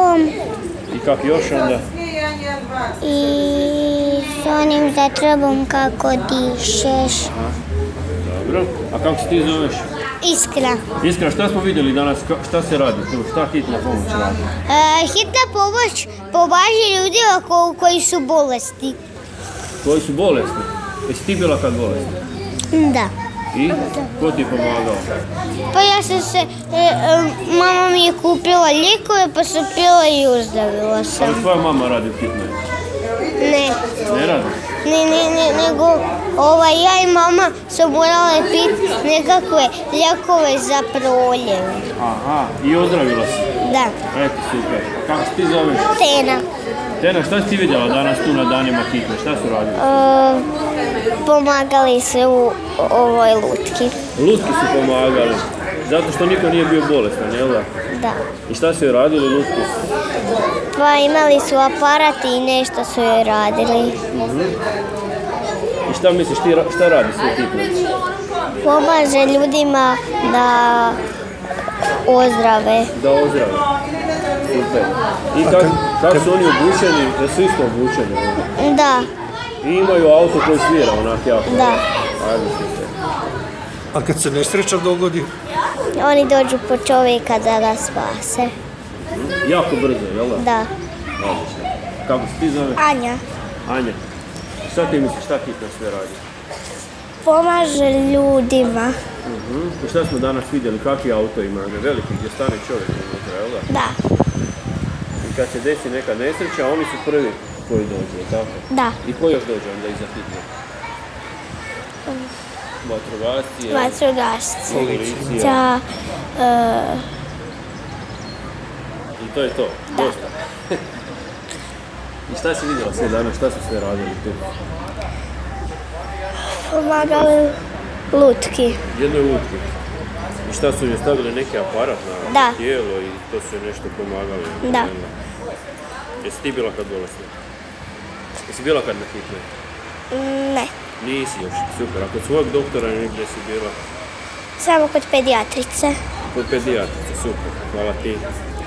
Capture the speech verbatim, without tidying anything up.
gripom. I kak još onda? I s onim za trobom kako dišeš. Aha. Dobro. A kako se ti zoveš? Iskra. Iskra, šta smo vidjeli danas? Šta se radi tu? Šta hitna pomoć radi? E, hitna pomoć pomaže ljudima ko, koji su bolesni. Koji su bolesni? Jesi ti bila kad bolesna? Da. I? Ko ti je pomagao? Pa ja sam se, e, e, mama mi je kupila lijekove pa sam pila i uzdravila sam. Ali tvoja mama radi u hitnoj? Ne. Ne radi? Ne, ne, ne, nego ovaj, ja i mama su morale piti nekakve lijekove za proljev. Aha, i ozdravila si? Da. Eto, super. Kako se ti zoveš? Tena. Tena, šta si ti vidjela danas tu na danima hitne? Šta su radili? E, pomagali se u ovoj lutki. Lutki su pomagali. Zato što niko nije bio bolestan, jel da? Da. I šta su joj radili lutki? Pa imali su aparati i nešto su joj radili. Uh-huh. I šta misliš, ti, šta radi sve hitne? Pomaže ljudima da ozdrave. Da ozdrave. Super. I kak, kak su oni obučeni? Da su isto obučeni? Da. I imaju auto koji svira onak jako. Da. Ajde, super. A kad se nesreća dogodi? Oni dođu po čovjeka da ga spase. Jako brzo, jel da? Da. Odlično. Kako se ti zove? Anja. Anja. Šta ti misliš, šta hitna sve radi? Pomaže ljudima. Uh-huh. I šta smo danas vidjeli, kakvi auto ima? Veliki, gdje stane čovjek unutra, jel da? Da. I kad se desi neka nesreća, oni su prvi koji dođu, tako? Da. I ko još dođe onda iza hitne? Vatrogasci, Vatrogasci. policija. Uh, I to je to, da. dosta. I šta si vidjela sve danas, šta su sve radili tu? Pomagali lutki. Jednoj lutki. I šta su joj stavili neki aparat na Da. tijelo i to su joj nešto pomagali? Da. Jesi ti bila kad bolesna? Jesi bila kad na hitnoj? Ne. Nisi još, super. A kod svojeg doktora negdje si bila? Samo kod pedijatrice. Kod pedijatrice, super. Hvala ti.